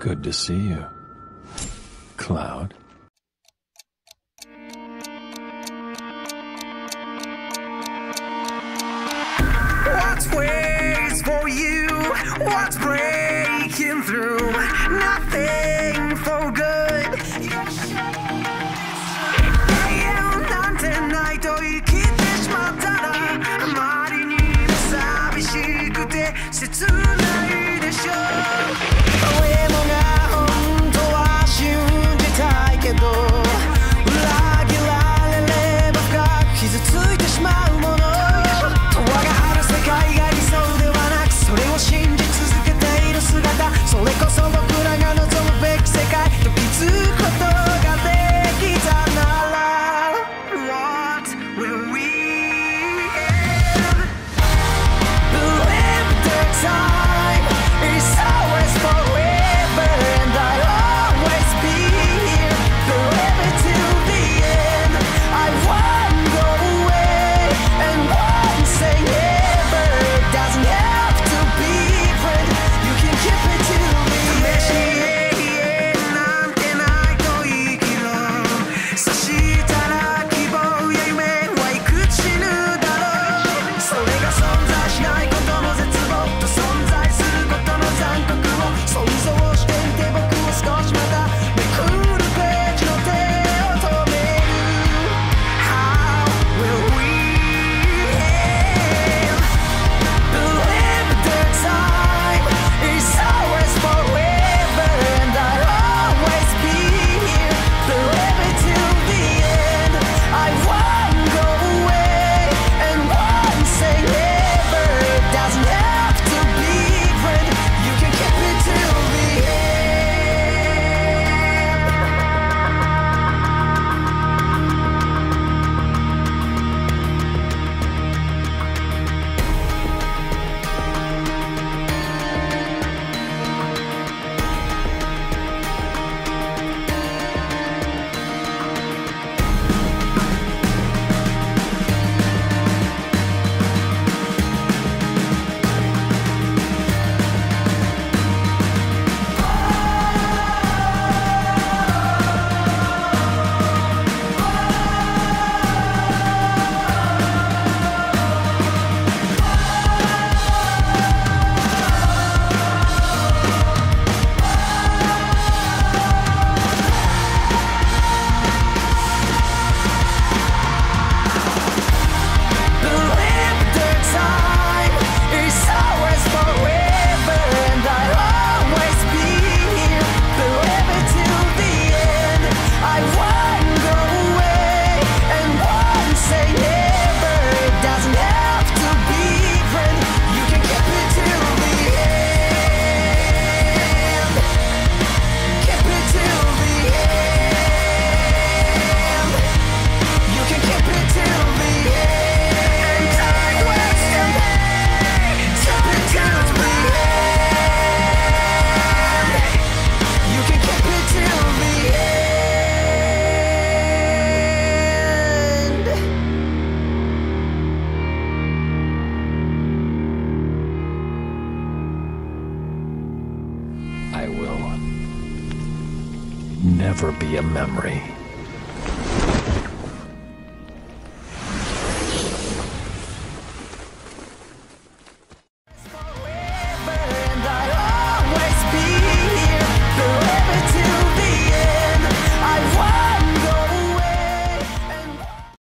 Good to see you, Cloud. What's waits for you? What's breaking through? Nothing for good.なんてないと生きてしまったらあまりにも寂しくて切ないでしょ誰もが本当は信じたいけど裏切られれば深く傷ついてしまうもの世界が理想ではなくそれを信じ続けている姿それこそ僕らが望むべき世界と気づくことができたなら What will we have? Believe the time is always forever and I'll always be here Believe it till the end I won't go away and won't say doesn't have to be friend You can keep it to the end なんてないと生きろそしたら希望や夢はいくつ死ぬだろうそれが存在しないことの絶望と存在することの残酷を想像してみて僕を少しまためくるページの手を止める How will we Believe the time is always forever and I'll always be here Believe it till the end I won't go away and won't say never It doesn't have to be friend You can keep it till the end Believe the time is always forever and I'll always be here Believe it till the end I won't go away and won't say never It doesn't have to be friend You can keep it till the end Keep it till the end You can keep it till the end I will never be a memory.